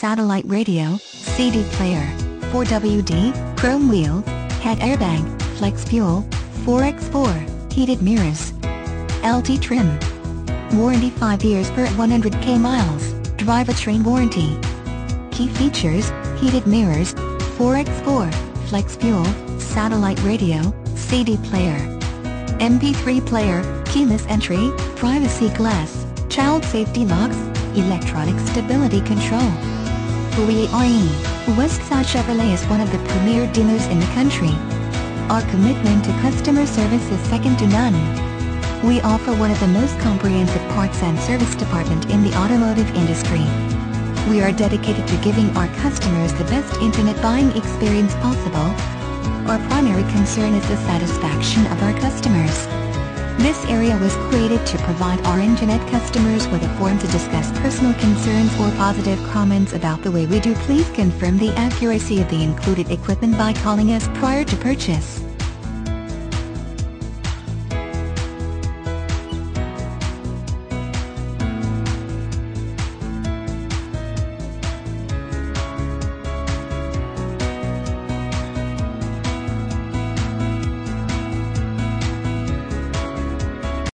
satellite radio, CD player, 4WD, chrome wheel, head airbag, flex fuel, 4x4, heated mirrors. LT trim. Warranty 5 years per 100k miles, Drivetrain warranty. Key features, heated mirrors, 4x4, flex fuel, satellite radio, CD player, MP3 player, keyless entry, privacy glass, child safety locks, electronic stability control. Westside Chevrolet is one of the premier dealers in the country. Our commitment to customer service is second to none. We offer one of the most comprehensive parts and service department in the automotive industry. We are dedicated to giving our customers the best internet buying experience possible. Our primary concern is the satisfaction of our customers. This area was created to provide our internet customers with a forum to discuss personal concerns or positive comments about the way we do. Please confirm the accuracy of the included equipment by calling us prior to purchase.